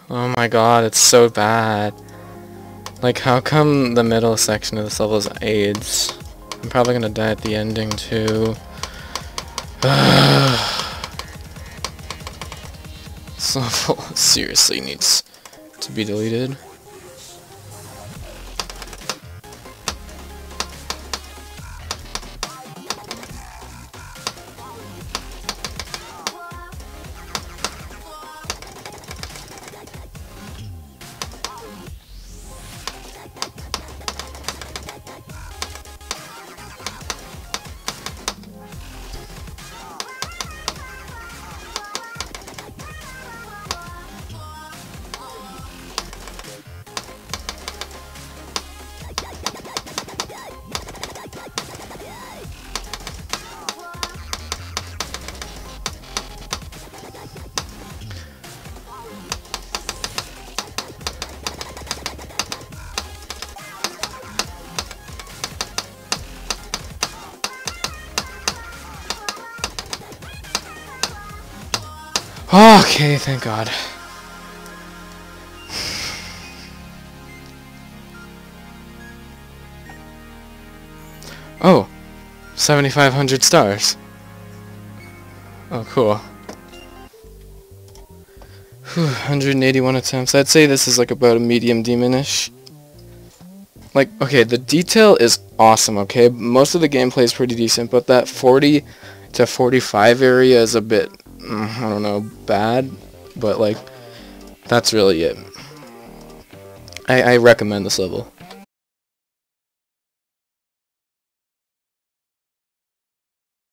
Oh my god, it's so bad. Like, how come the middle section of this level is AIDS? I'm probably gonna die at the ending, too. This level seriously needs to be deleted. Okay, thank God. Oh, 7,500 stars. Oh, cool. 181 attempts. I'd say this is like about a medium demonish. Like, okay, the detail is awesome, okay? Most of the gameplay is pretty decent, but that 40 to 45 area is a bit, I don't know, bad. But, like, that's really it. I recommend this level.